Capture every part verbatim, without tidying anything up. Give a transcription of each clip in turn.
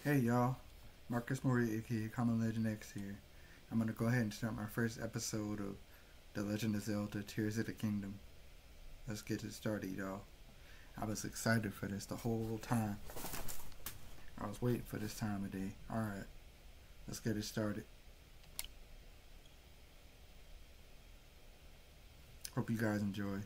Hey y'all, Marcus Mori aka Common Legend X here. I'm gonna go ahead and start my first episode of The Legend of Zelda Tears of the Kingdom. Let's get it started, y'all. I was excited for this the whole time. I was waiting for this time of day. Alright, let's get it started. Hope you guys enjoy.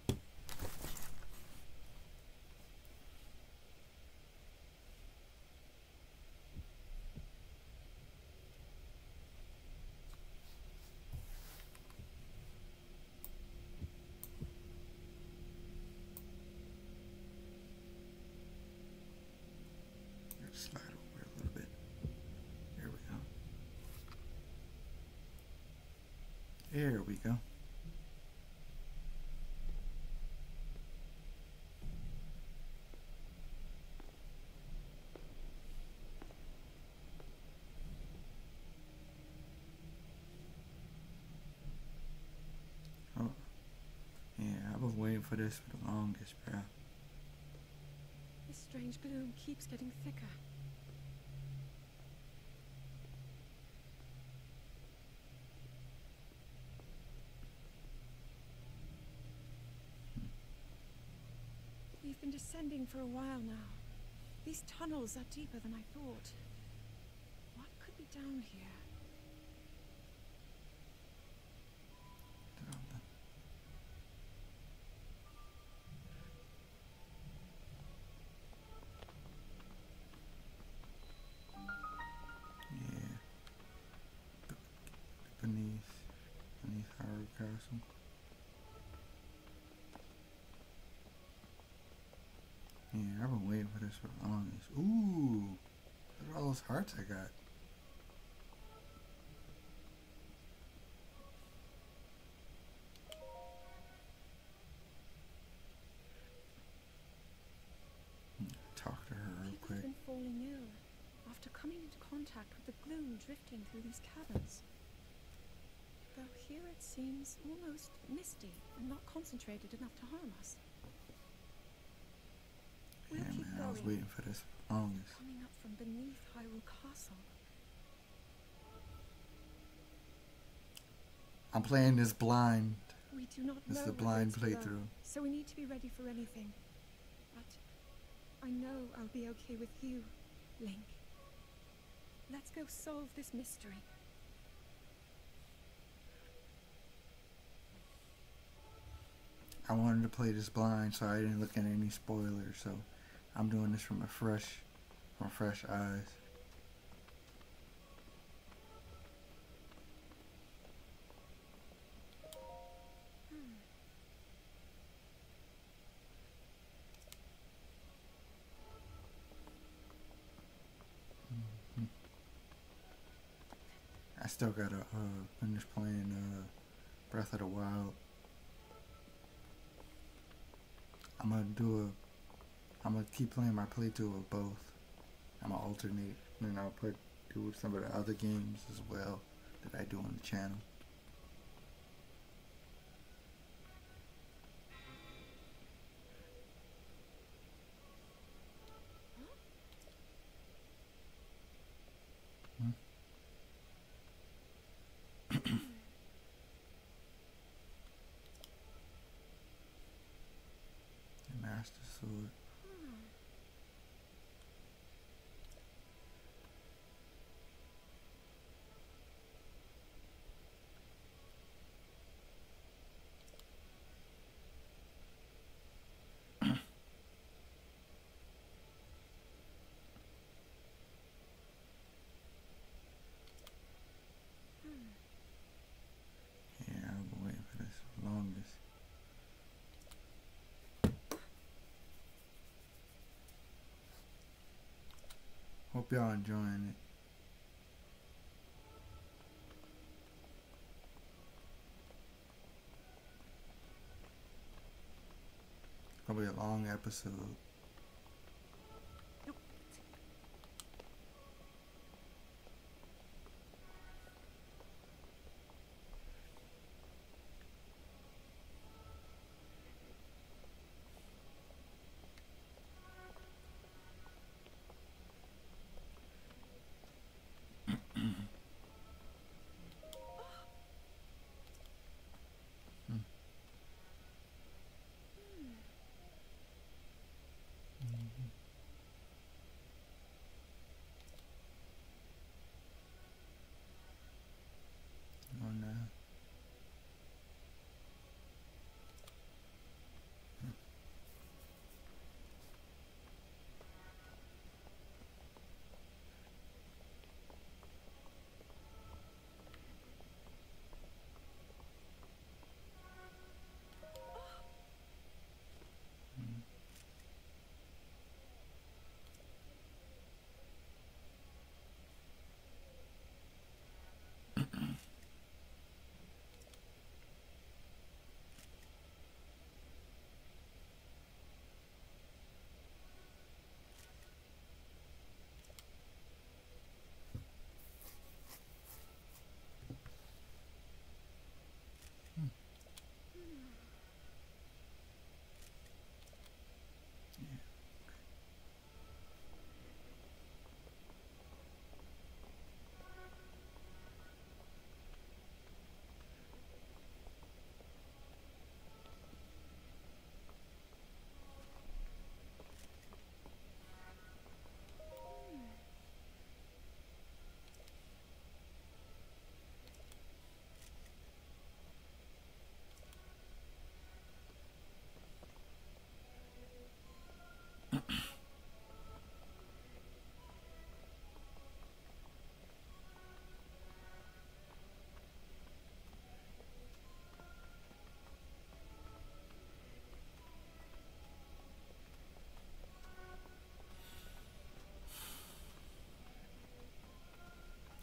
Slide over a little bit. There we go. There we go. Oh, yeah, I've been waiting for this for the longest, bro. This strange gloom keeps getting thicker. We've been descending for a while now. These tunnels are deeper than I thought. What could be down here? Yeah, beneath, beneath Hyrule Castle. Yeah, I've been waiting for this for the longest. Ooh, look at all those hearts I got. Talk to her real People quick. have been falling ill after coming into contact with the gloom drifting through these caverns. Though here it seems almost misty and not concentrated enough to harm us. We'll Yeah, keep man, going. I was waiting for this for the longest. Coming up from beneath Hyrule Castle. I'm playing this blind. We do not This is know the what blind waits below, playthrough. so we need to be ready for anything. But I know I'll be okay with you, Link. Let's go solve this mystery. I wanted to play this blind, so I didn't look at any spoilers. So I'm doing this from a fresh, from fresh eyes. Mhm. I still gotta uh, finish playing uh, Breath of the Wild. I'm gonna do a. I'm gonna keep playing my playthrough of both. I'm gonna alternate, and I'll put do some of the other games as well that I do on the channel. Hmm? The Master Sword. Yeah, I've been waiting for this for the longest. Hope y'all enjoying it. It's gonna be a long episode.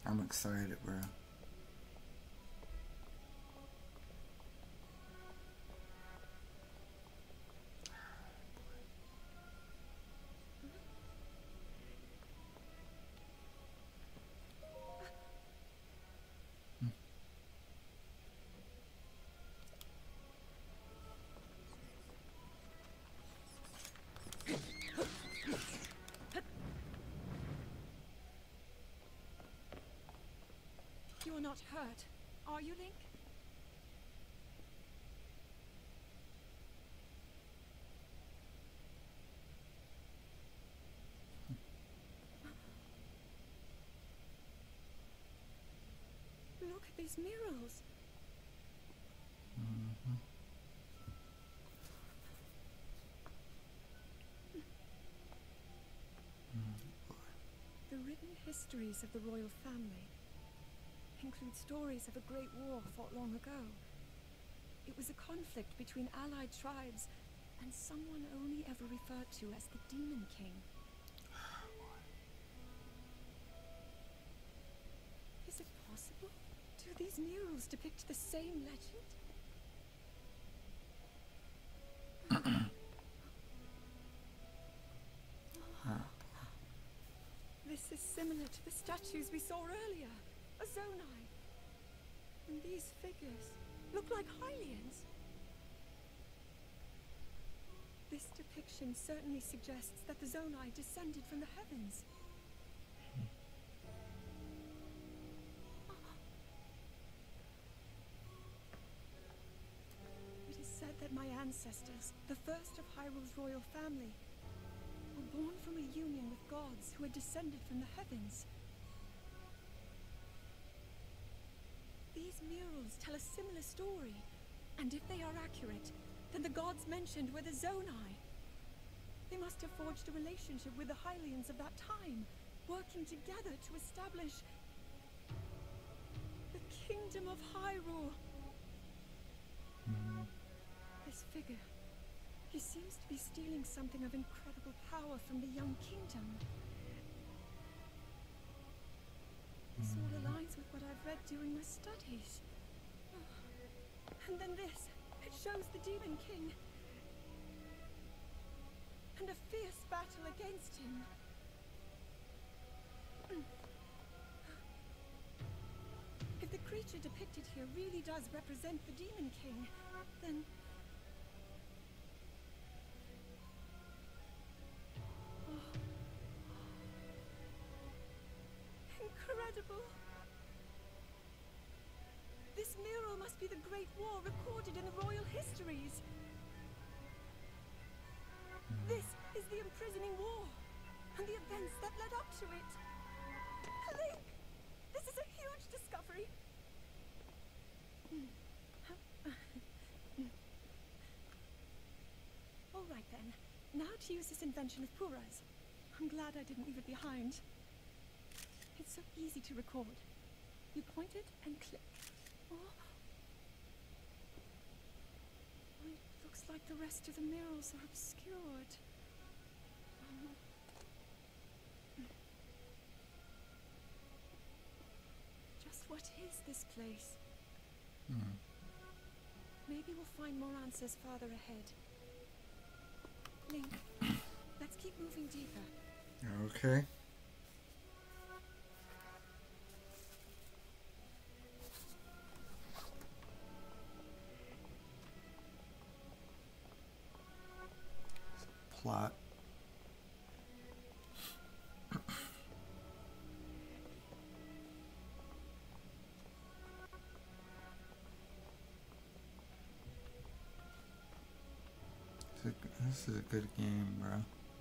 I'm excited, bro. You are not hurt, are you, Link? Look at these murals. Mm-hmm. The written histories of the royal family include stories of a great war fought long ago. It was a conflict between allied tribes and someone only ever referred to as the Demon King. Is it possible? Do these murals depict the same legend? This is similar to the statues we saw earlier, a Zonai. And these figures look like Hylians. This depiction certainly suggests that the Zonai descended from the heavens. It is said that my ancestors, the first of Hyrule's royal family, were born from a union with gods who had descended from the heavens. These murals tell a similar story, and if they are accurate, then the gods mentioned were the Zonai. They must have forged a relationship with the Hylians of that time, working together to establish the Kingdom of Hyrule. Mm-hmm. This figure, he seems to be stealing something of incredible power from the young kingdom. This all aligns with what I've read during my studies. And then this, it shows the Demon King. And a fierce battle against him. If the creature depicted here really does represent the Demon King, then... Incredible! This mural must be the Great War recorded in the royal histories. This is the imprisoning war, and the events that led up to it. Link! This is a huge discovery! All right then, now to use this invention of Pura's. I'm glad I didn't leave it behind. It's so easy to record. You point it and click. Oh. It looks like the rest of the murals are obscured. Oh. Just what is this place? Mm. Maybe we'll find more answers farther ahead. Link, let's keep moving deeper. Okay. Plot. This is a good game, bro.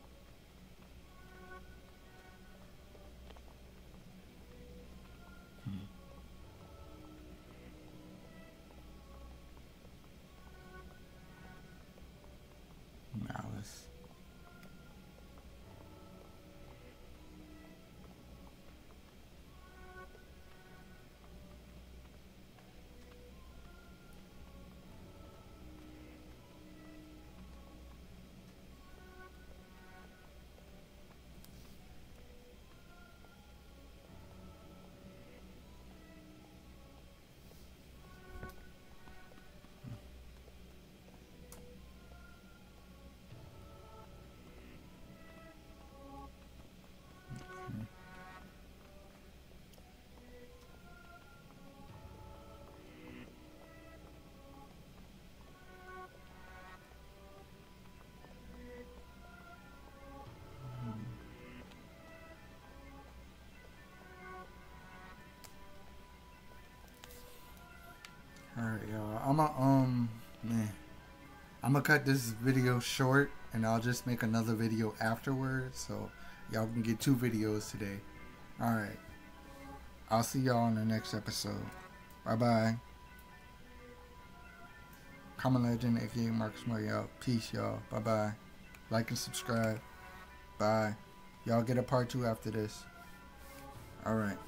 Hmm. Malice. I'm a um man. I'm gonna cut this video short, and I'll just make another video afterwards, so y'all can get two videos today. All right. I'll see y'all in the next episode. Bye bye. Common Legend, aka Marcus Murray out. Peace, y'all. Bye bye. Like and subscribe. Bye. Y'all get a part two after this. Alright.